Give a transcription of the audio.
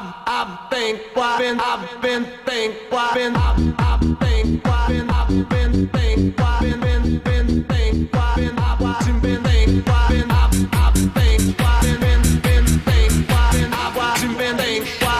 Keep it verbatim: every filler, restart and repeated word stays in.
I've been, I've been, I've been, think, I've been, I've been, I've been, I've been, think, I've been, been, been, think, I've been, I've been, think, I've been, I've been, think, I've been, been, been, think, I've been, I've been, think.